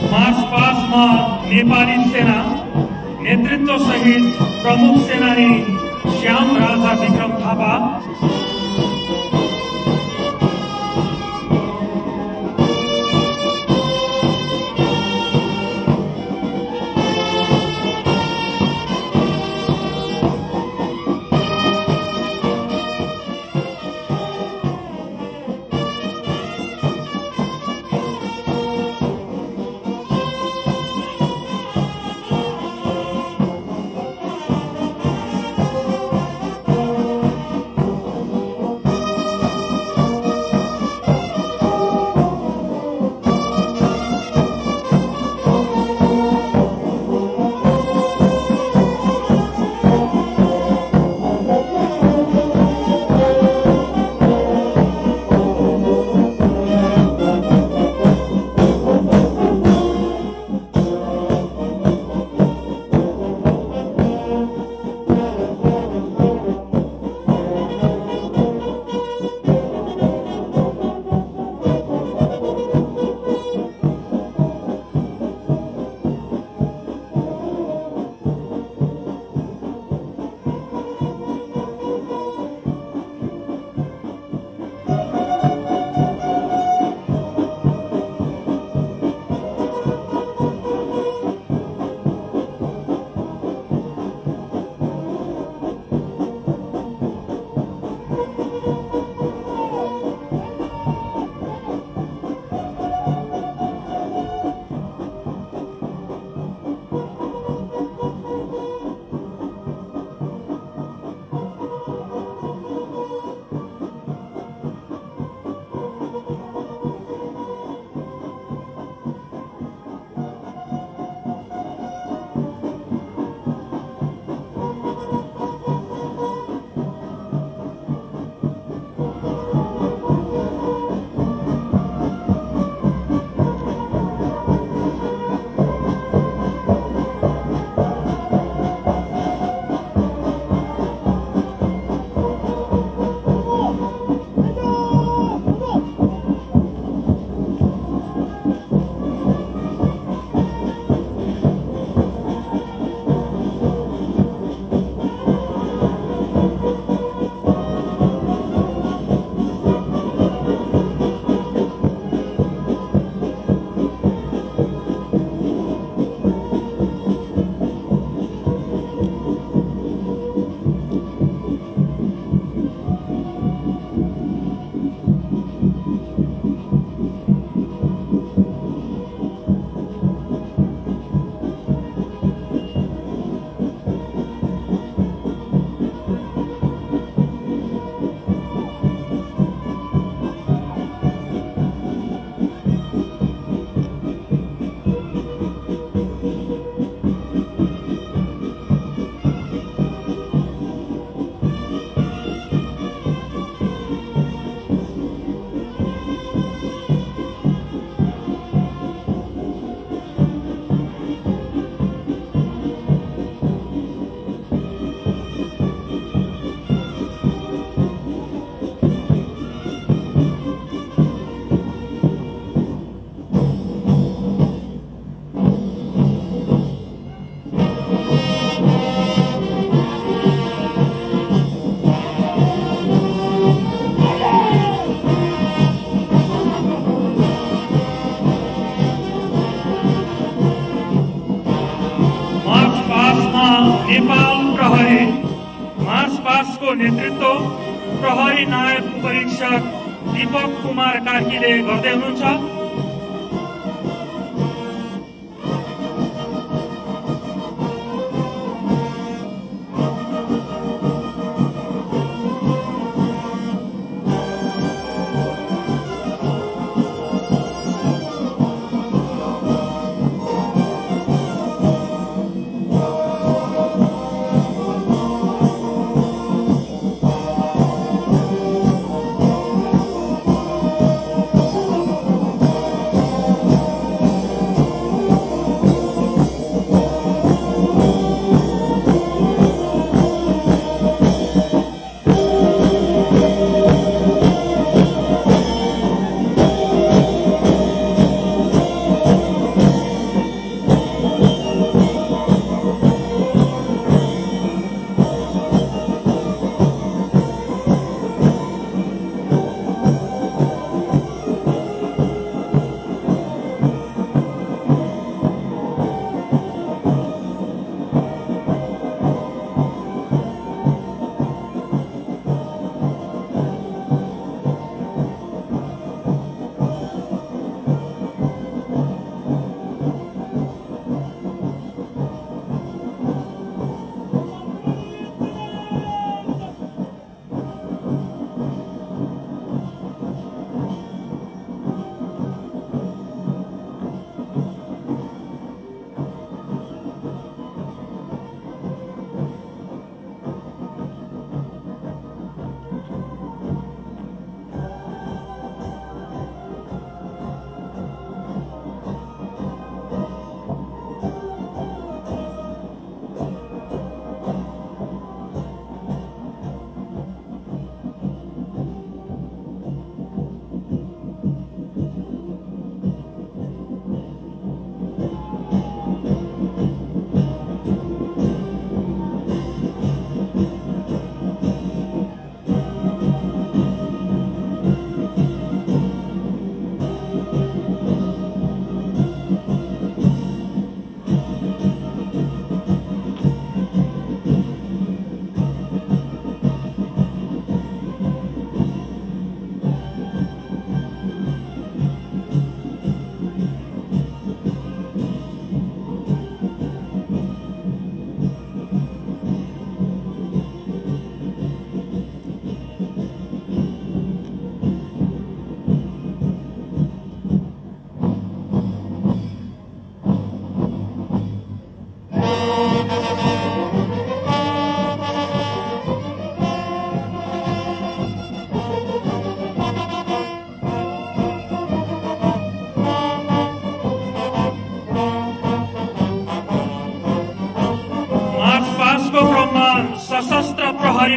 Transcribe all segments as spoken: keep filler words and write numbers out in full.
March पास्टमा Nepali सेना नेतृत्व सहित प्रमुख सेनानी श्याम राजा विक्रम थापा, नेपाल प्रहरी मार्च पास्टको नेतृत्व प्रहरी नायक परीक्षक दीपक कुमार कार्कीले गर्दै हुनुहुन्छ।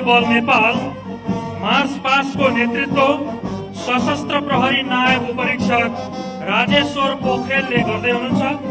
बल नेपाल मार्च पास्टको नेतृत्व सशस्त्र प्रहरी नायब उपरीक्षक राजेश्वर पोखरेलले गर्दै हुनुहुन्छ।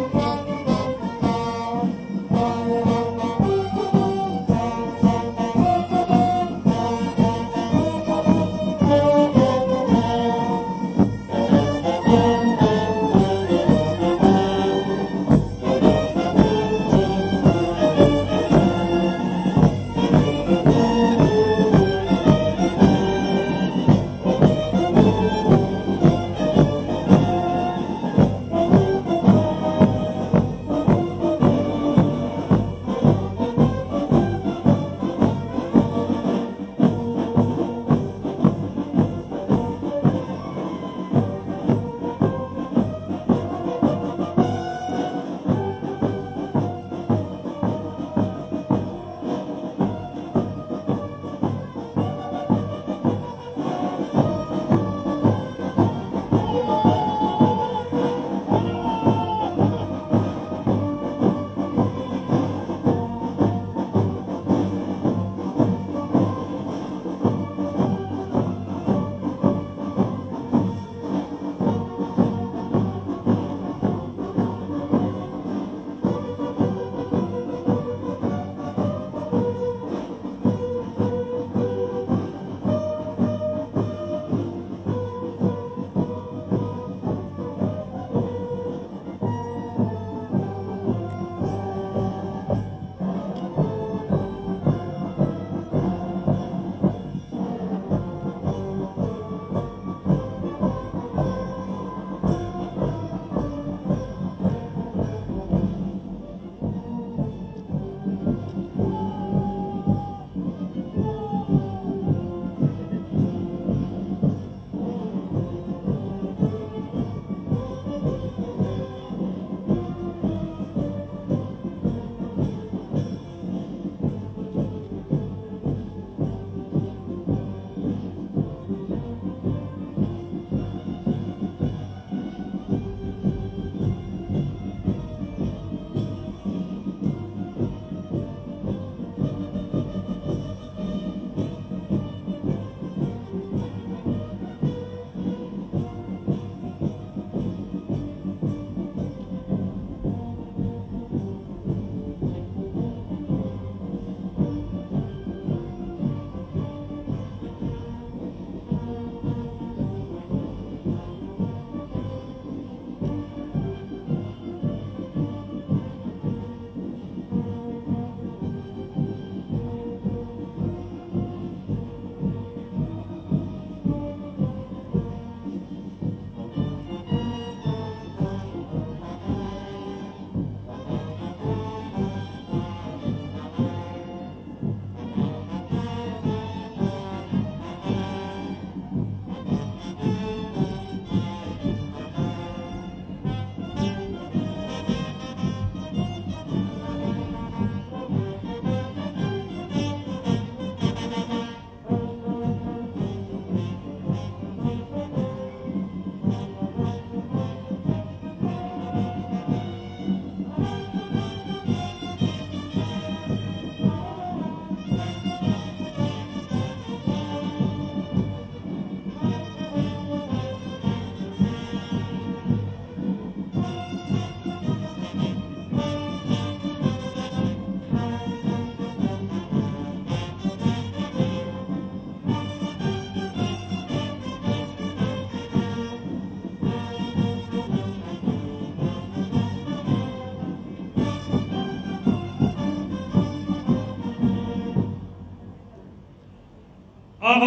अब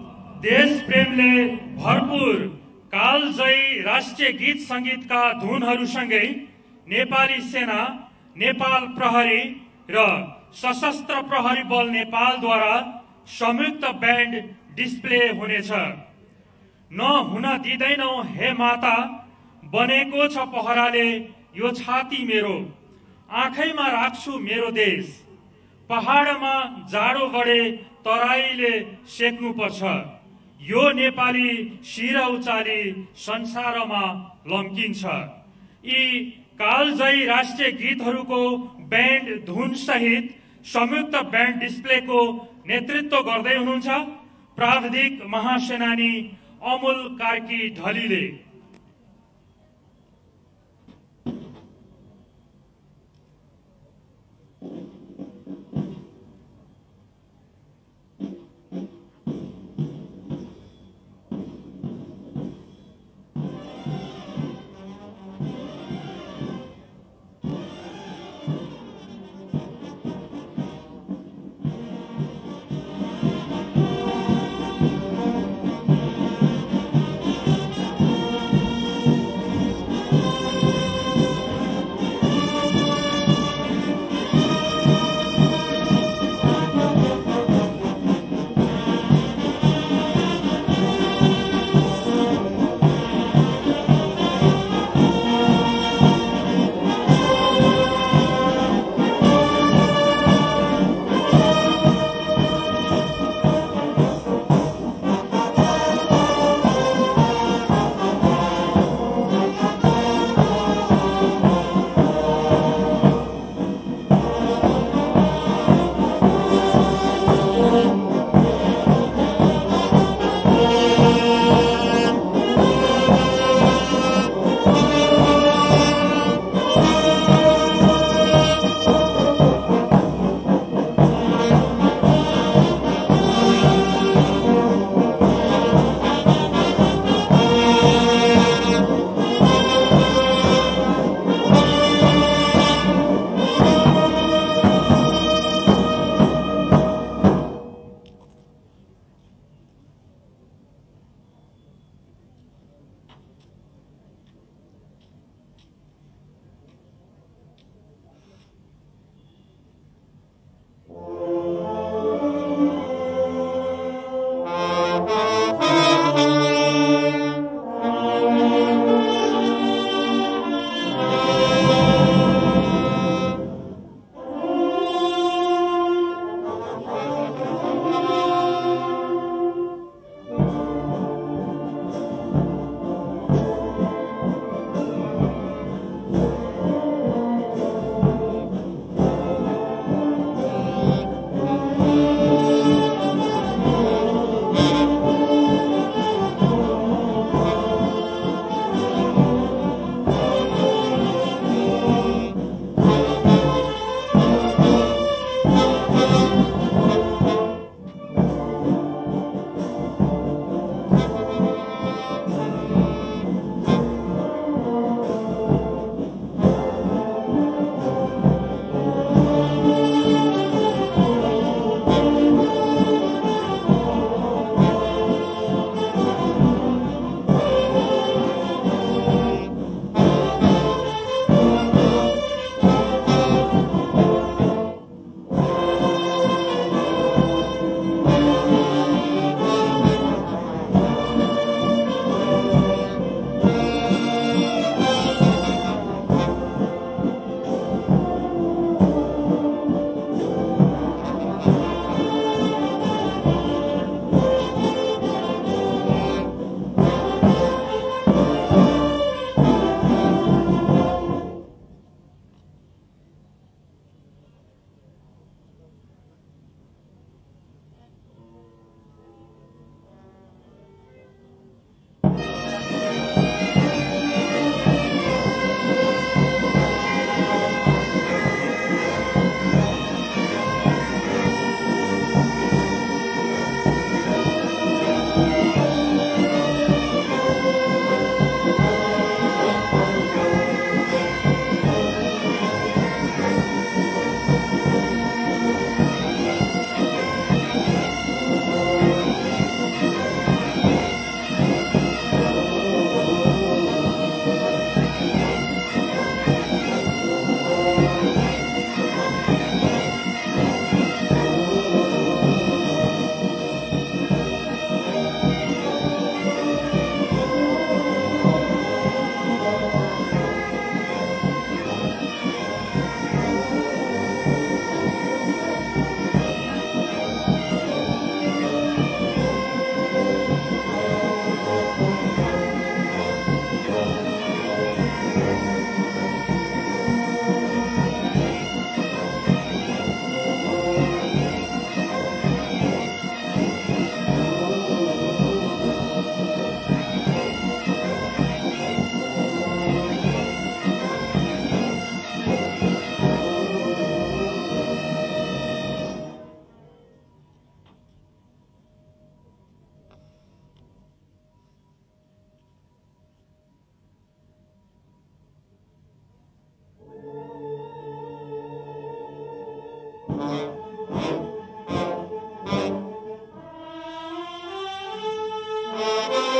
देश प्रेमले भरपूर कालजयी राष्ट्रिय गीत संगीतका धुनहरूसँगै नेपाली सेना, नेपाल प्रहरी र सशस्त्र प्रहरी बल नेपालद्वारा संयुक्त ब्यान्ड डिस्प्ले हुनेछ। नहुन दिँदैनौ हे माता, बनेको छ पहराले यो छाती मेरो, आँखैमा राख्छु मेरो देश। पहाडमा जाडो बढे तराईले सेक्नु पर्छ, यो नेपाली शिर उचाली संसारमा लम्किन्छ। यी कालजयी राष्ट्रिय गीतहरूको ब्यान्ड धुन सहित संयुक्त ब्यान्ड डिस्प्लेको नेतृत्व गर्दै हुनुहुन्छ प्राविधिक महासेनानी अमूल कार्की ढलीले।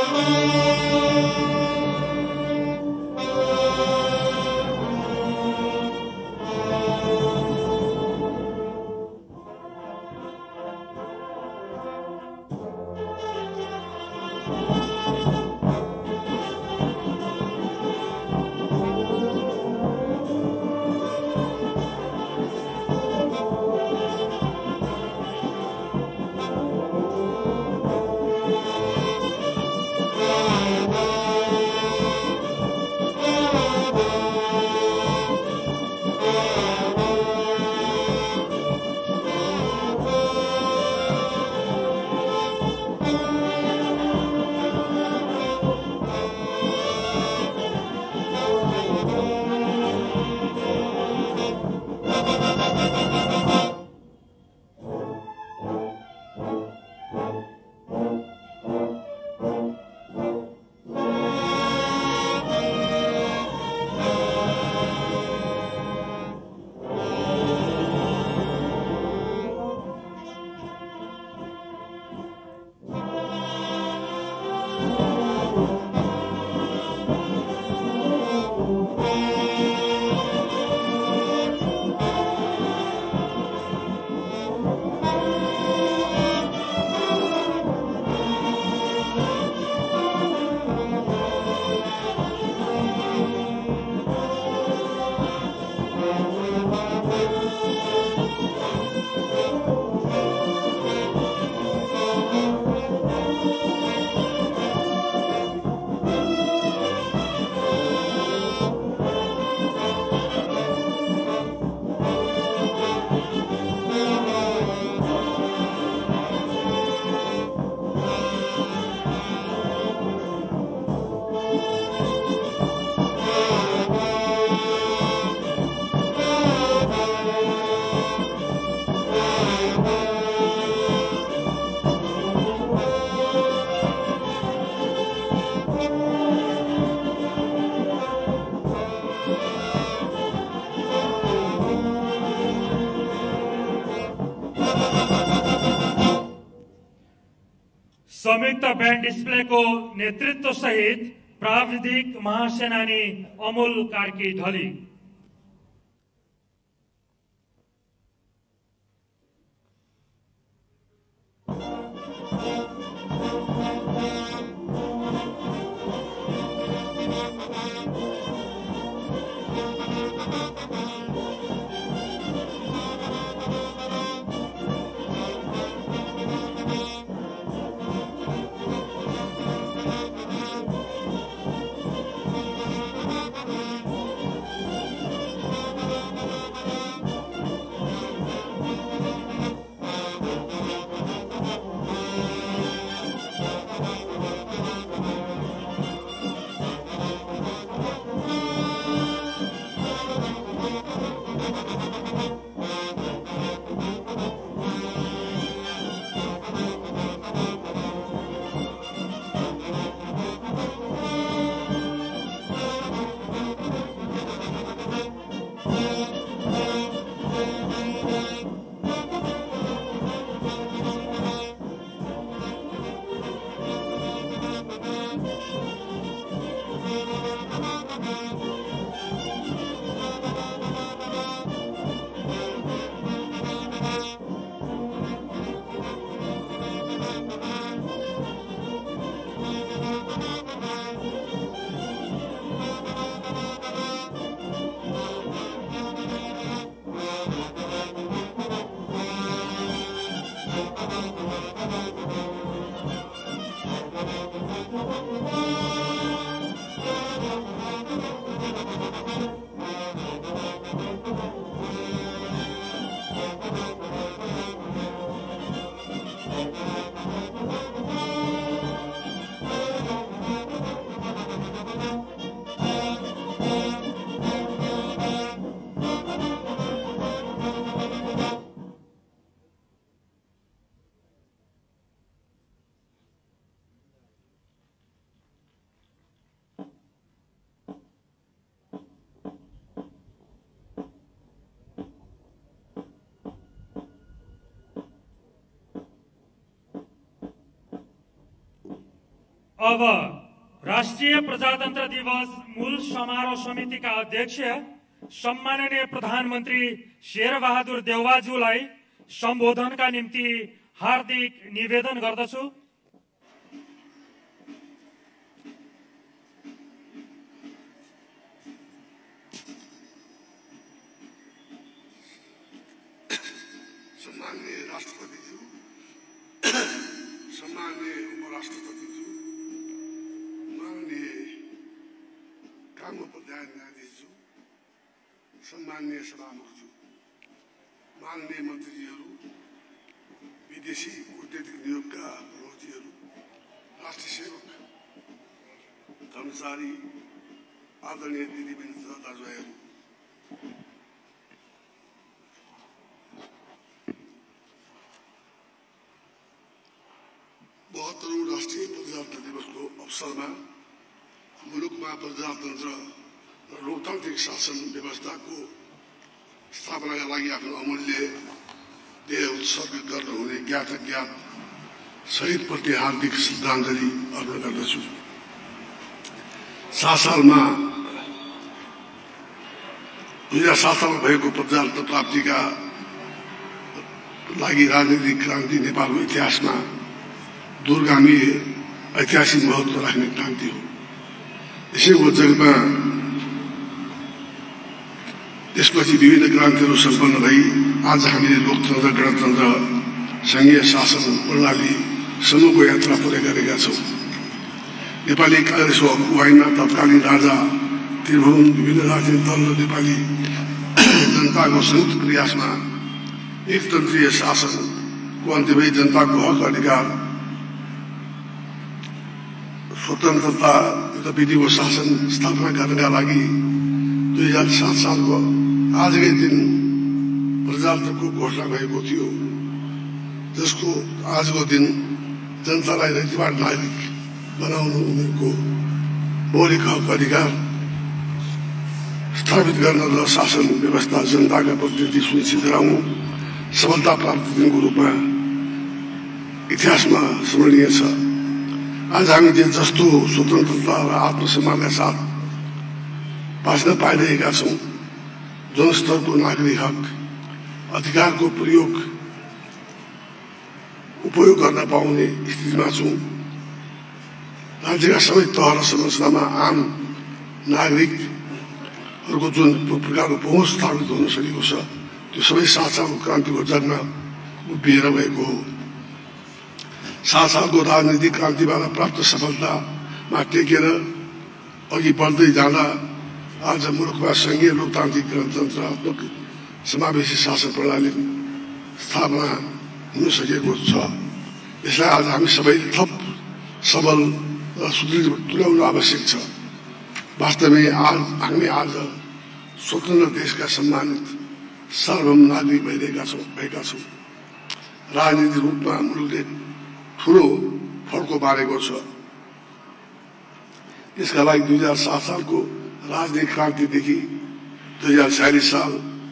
संयुक्त बैंड डिस्प्ले को नेतृत्व सहित प्राविधिक महासेनानी अमोल कार्की ढली। अब राष्ट्रिय प्रजातन्त्र दिवस मूल समारोह समितिका अध्यक्ष सम्माननीय प्रधानमन्त्री शेरबहादुर देउवाज्यूलाई सम्बोधनका निम्ति हार्दिक निवेदन गर्दछु। सम्माननीय राष्ट्रपतिज्यू, सम्माननीय उपराष्ट्रपतिज्यू, माननीय कानुन प्रधान न्यायाधीशज्यू, सम्माननीय सभामुखज्यू, माननीय मन्त्रीहरू, विदेशी कूटनीतिक नियोगका रोजीहरू, राष्ट्रिय सेवक, कर्मचारी, आदरणीय दिदीबहिनी तथा दाजुभाइहरू, बहत्तरौं राष्ट्रिय प्रजातन्त्र दिवसको अवसरमा मुलुकमा प्रजातन्त्र र लोकतान्त्रिक शासन व्यवस्थाको स्थापनाका लागि आफ्नो अमूल्य देह उत्सर्ग गर्नुहुने ज्ञात अज्ञात शहीदप्रति हार्दिक श्रद्धाञ्जली अर्पण गर्दछु। सात सालमा दुई हजार सात सालमा भएको प्रजातन्त्र प्राप्तिका लागि राजनीतिक क्रान्ति नेपालको इतिहासमा दूरगामी ऐतिहासिक महत्व राख्ने क्रान्ति हो। यसैको जगमा त्यसपछि विभिन्न क्रान्तिहरू सम्पन्न भई आज हामीले लोकतन्त्र, गणतन्त्र, संघीय शासन प्रणाली समूहको यात्रा पुरै गरेका छौँ। नेपाली काङ्ग्रेसको अगुवाईमा तत्कालीन राजा त्रिभुवन, विभिन्न राजनीतिक दल र नेपाली जनताको संयुक्त प्रयासमा एकतन्त्रीय शासनको अन्त्य भई जनताको हक अधिकार, स्वतन्त्रता र विधिको शासन स्थापना गर्नका लागि दुई हजार सात सालको आजकै दिन प्रजातन्त्रको घोषणा भएको थियो, जसको आजको दिन जनतालाई रीतिवाद नागरिक बनाउनु, उनीहरूको मौलिक हक अधिकार स्थापित गर्न र शासन व्यवस्था जनताका प्रतिनिधि सुनिश्चित गराउनु सफलता प्राप्त दिनको रूपमा इतिहासमा स्मरणीय छ। आज हामीले जस्तो स्वतन्त्रता र आत्मसम्मानका साथ बाँच्न पाइरहेका छौँ, जुन स्तरको नागरिक हक अधिकारको प्रयोग उपयोग गर्न पाउने स्थितिमा छौँ, राज्यका सबै तह र संरचनामा आम नागरिकहरूको जुन प्रकारको पहुँच स्थापित हुन सकेको छ, त्यो सबै सात सालको क्रान्तिको जगमा उभिएर भएको हो। सात सालको राजनीतिक क्रान्तिबाट प्राप्त सफलतामा टेकेर अघि बढ्दै जाँदा आज मुलुकमा संघीय लोकतान्त्रिक गणतन्त्रात्मक समावेशी शासन प्रणाली स्थापना हुन सकेको छ। यसलाई आज हामी सबैले थप सबल र सुदृढ तुल्याउनु आवश्यक छ। वास्तवमै आज हामी आज स्वतन्त्र देशका सम्मानित सार्वभौम नागरिक भइरहेका छौँ भएका छौँ। राजनीतिक रूपमा मुलुकले ठुलो फड्को पारेको छ। यसका लागि दुई हजार सात सालको राजनीतिक क्रान्तिदेखि दुई हजार छयालिस साल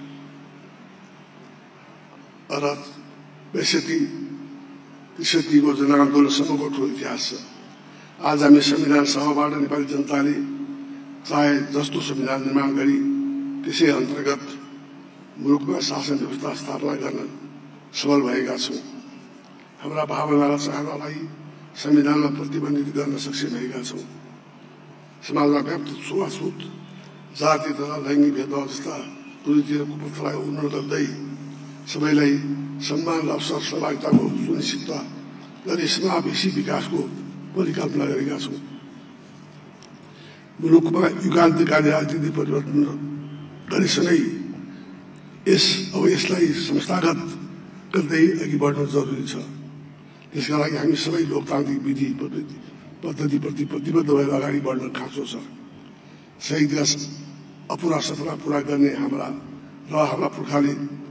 र बैसठी त्रिसठीको जनआन्दोलनसम्मको ठुलो इतिहास छ। आज हामी संविधान सभाबाट नेपाली जनताले चाहे जस्तो संविधान निर्माण गरी त्यसै अन्तर्गत मुलुकमा शासन व्यवस्था स्थापना गर्न सफल भएका छौँ। हाम्रा भावना र चाहनालाई संविधानमा प्रतिबन्धित गर्न सक्षम भएका छौँ। समाजमा व्याप्त छुवाछुत, जाति तथा लैङ्गिक भेदभाव जस्ता कुरीति र कुप्रथालाई उन्मूलन गर्दै सबैलाई सम्मान र अवसर सहभागिताको सुनिश्चितता गरी समावेशी विकासको परिकल्पना गरेका छौँ। मुलुकमा युगान्तकालीन राजनीतिक परिवर्तन गरेसँगै यस अब यसलाई संस्थागत गर्दै अघि बढ्न जरुरी छ। त्यसका लागि हामी सबै लोकतान्त्रिक विधि पद्धतिप्रति प्रतिबद्ध भएर अगाडि बढ्न खाँचो छ। शहीदका अपुरा सपना पूरा गर्ने हाम्रा र हाम्रा पुर्खाले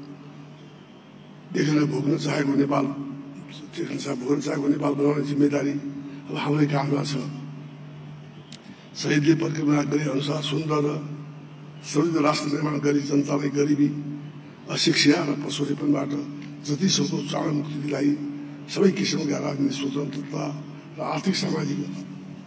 देख्न भोग्न चाहेको नेपाल देख्न चाहे भोग्न चाहेको नेपाल बनाउने जिम्मेदारी अब हाम्रै काममा छ। शहीदले परिकल्पना गरे अनुसार सुन्दर र समृद्ध राष्ट्र निर्माण गरी जनतालाई गरिबी, अशिक्षा र पशुरेपनबाट जति सक्दो चाँडो मुक्ति दिलाई सबै किसिमका राजनीतिक स्वतन्त्रता र आर्थिक सामाजिक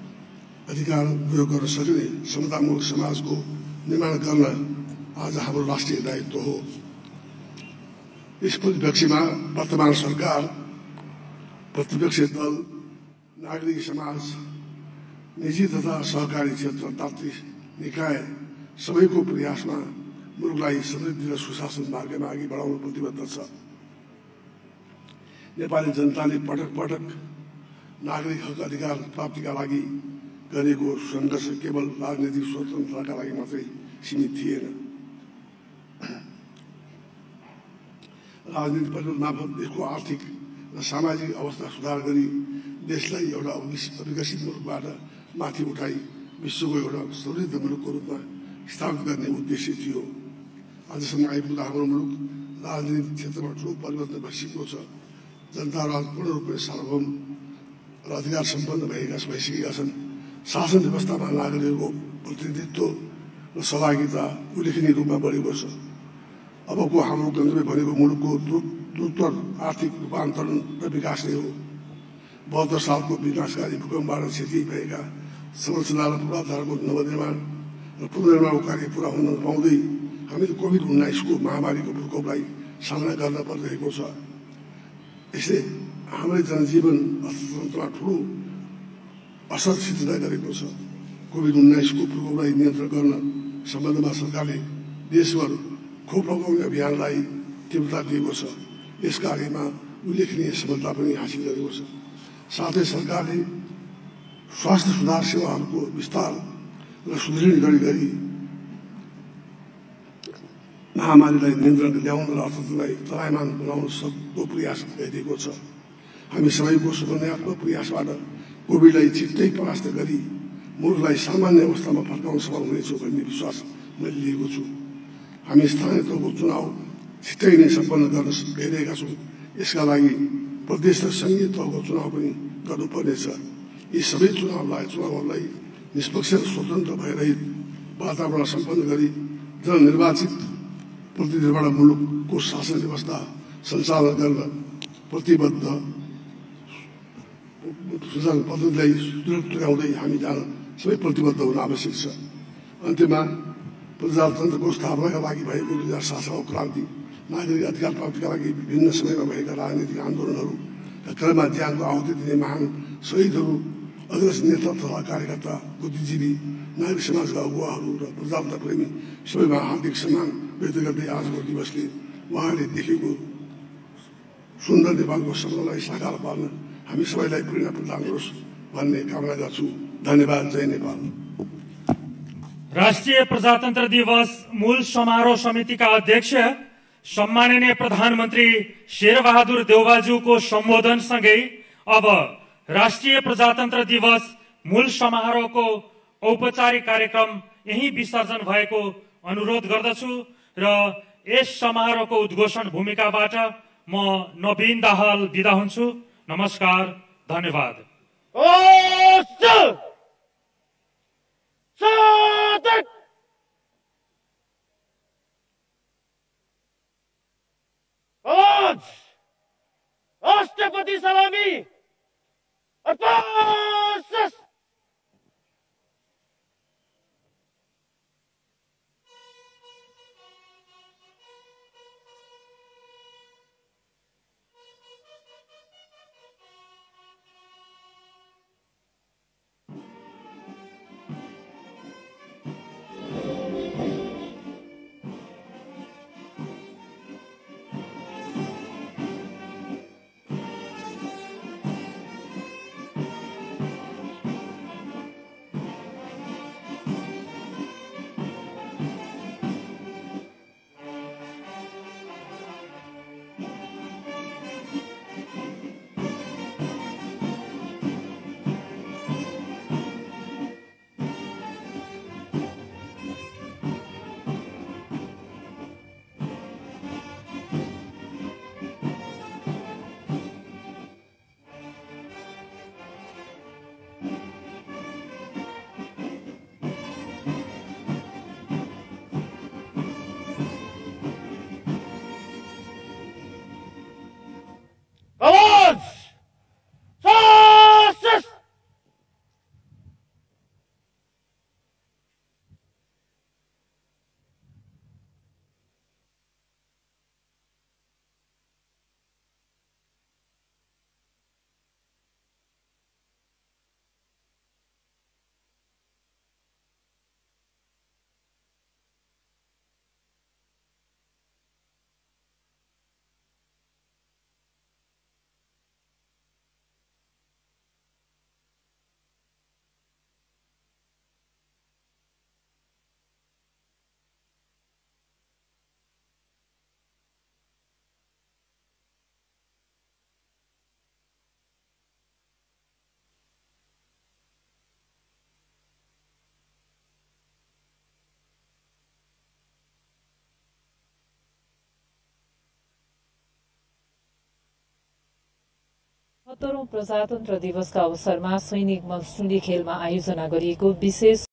अधिकार प्रयोग गर्न सक्ने समतामूलक समाजको निर्माण गर्न आज हाम्रो राष्ट्रिय दायित्व हो। यस परिप्रेक्ष्यमा वर्तमान सरकार, प्रतिपक्षी दल, नागरिक समाज, निजी तथा सहकारी क्षेत्र, तान्त्रिक निकाय सबैको प्रयासमा मुलुकलाई समृद्धि र सुशासन मार्गमा अघि बढाउन प्रतिबद्ध छ। नेपाली जनताले पटक पटक नागरिक हक अधिकार प्राप्तिका लागि गरेको सङ्घर्ष केवल राजनीतिक स्वतन्त्रताका लागि मात्रै सीमित थिएन। राजनीति परिवर्तन मार्फत देशको आर्थिक र सामाजिक अवस्था सुधार गरी देशलाई एउटा विकसित मुलुकबाट माथि उठाई विश्वको एउटा समृद्ध मुलुकको रूपमा स्थापित गर्ने उद्देश्य थियो। आजसम्म आइपुग्दा हाम्रो मुलुक राजनीतिक क्षेत्रमा ठुलो परिवर्तन भइसकेको छ। जनता राज पूर्ण रूपले सार्वभौम र अधिकार सम्पन्न भएका भइसकेका छन्। शासन व्यवस्थामा नागरिकहरूको प्रतिनिधित्व र सहभागिता उल्लेखनीय रूपमा बढेको छ। अबको हाम्रो गन्तव्य भनेको मुलुकको द्रुत आर्थिक रूपान्तरण र विकास नै हो। बहत्तर सालको विनाशकारी भूकम्पबाट क्षति भएका संरचना र पूर्वाधारको नवनिर्माण र पुनर्निर्माणको कार्य पूरा हुन नपाउँदै हामीले कोभिड उन्नाइसको महामारीको प्रकोपलाई सामना गर्न परिरहेको छ। यसले हाम्रै जनजीवन अर्थतन्त्रमा ठुलो असर सिर्जना गरेको छ। कोभिड उन्नाइसको प्रकोपलाई नियन्त्रण गर्न सम्बन्धमा सरकारले देशभर खोप लगाउने अभियानलाई तीव्रता दिएको छ। यस कार्यमा उल्लेखनीय सफलता पनि हासिल गरेको छ। साथै सरकारले स्वास्थ्य सुधार सेवाहरूको विस्तार र सुदृढ गरी गरी महामारीलाई नियन्त्रण ल्याउन र अर्थतन्त्रलाई चलायमान बनाउन सक्दो प्रयास गरिएको छ। हामी सबैको समन्वयात्मक प्रयासबाट कोभिडलाई छिट्टै परास्त गरी मुलुकलाई सामान्य अवस्थामा फर्काउन सफल हुनेछौँ भन्ने विश्वास मैले लिएको छु। हामी स्थानीय तहको चुनाव छिट्टै नै सम्पन्न गर्न गइरहेका छौँ। यसका लागि प्रदेश र सङ्घीय तहको चुनाव पनि गर्नुपर्नेछ। यी सबै चुनावलाई चुनावहरूलाई निष्पक्ष र स्वतन्त्र भइरहित वातावरण सम्पन्न गरी जननिर्वाचित प्रतिनिधिबाट मुलुकको शासन व्यवस्था सञ्चालन गर्न प्रतिबद्ध सुशासन पद्धतिलाई सुदृढ तुल्याउँदै हामी जान सबै प्रतिबद्ध हुन आवश्यक छ। अन्त्यमा प्रजातन्त्रको स्थापनाका लागि भएको दुई हजार सात सालको क्रान्ति, नागरिक अधिकार प्राप्तिका लागि विभिन्न समयमा भएका राजनीतिक आन्दोलनहरूका क्रममा ज्यानको आहुति दिने महान शहीदहरू, अग्रज नेता तथा कार्यकर्ता, बुद्धिजीवी, नागरिक समाजका अगुवाहरू र प्रजातन्त्र प्रेमी सबैमा हार्दिक सम्मान व्यक्त गर्दै आजको दिवसले उहाँले देखेको सुन्दर नेपालको सपनालाई साकार पार्न हामी सबैलाई प्रेरणा प्रदान गरोस् भन्ने कामना गर्छु। धन्यवाद। जय नेपाल। राष्ट्रिय प्रजातन्त्र दिवस मूल समारोह समितिका अध्यक्ष सम्माननीय प्रधानमन्त्री शेरबहादुर देउवाज्यूको सम्बोधनसँगै अब राष्ट्रिय प्रजातन्त्र दिवस मूल समारोहको औपचारिक कार्यक्रम यही विसर्जन भएको अनुरोध गर्दछु र यस समारोहको उद्घोषण भूमिकाबाट म नवीन दाहाल बिदा हुन्छु। नमस्कार, धन्यवाद। राष्ट्रपति सलामी अर्पण। सत्तरौं प्रजातन्त्र दिवसका अवसरमा सैनिक मन्सुली खेलमा आयोजना गरिएको विशेष